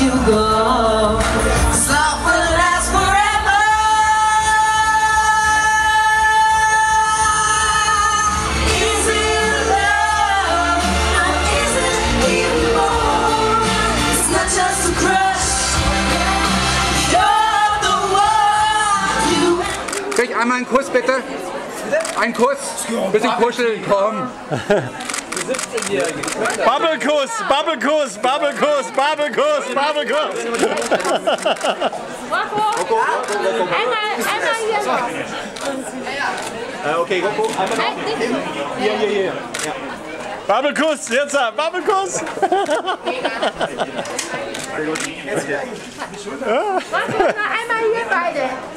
you go. This love will last forever. Easy love, not easy anymore. It's not just a crush. You're the one you. Krieg einmal einen Kuss bitte. Ein Kuss. Bisschen kuscheln, komm. Bubbelkuss, Bubbelkuss, Bubbelkuss, Bubbelkuss, Bubbelkuss. Einmal hier noch. Okay, Rocco, einmal noch. Hier. Ja. Bubbelkuss, jetzt, Bubbelkuss. Einmal hier beide.